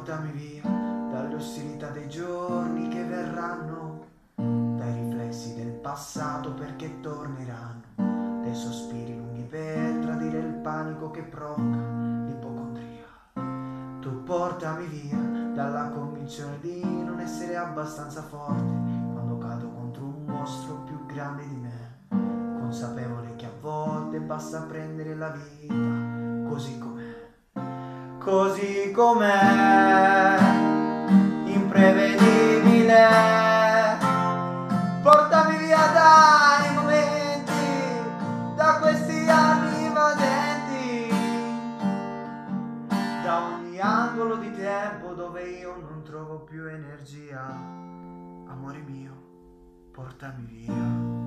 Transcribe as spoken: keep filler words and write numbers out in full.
portami via dalle ostilità dei giorni che verranno, dai riflessi del passato perché torneranno, dai sospiri lunghi per tradire il panico che provoca l'ipocondria. Tu portami via dalla convinzione di non essere abbastanza forte quando cado contro un mostro più grande di me, consapevole che a volte basta prendere la vita così com'è, così com'è, imprevedibile. Portami via dai momenti, da questi anni invadenti, da ogni angolo di tempo dove io non trovo più energia. Amore mio, portami via.